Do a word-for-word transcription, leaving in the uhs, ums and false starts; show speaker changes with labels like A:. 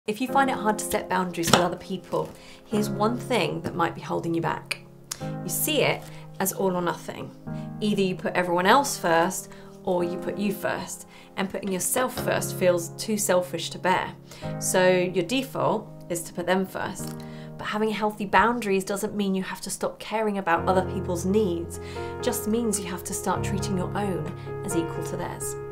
A: If you find it hard to set boundaries with other people, here's one thing that might be holding you back. You see it as all or nothing. Either you put everyone else first or you put you first, and putting yourself first feels too selfish to bear. So your default is to put them first. But having healthy boundaries doesn't mean you have to stop caring about other people's needs. It just means you have to start treating your own as equal to theirs.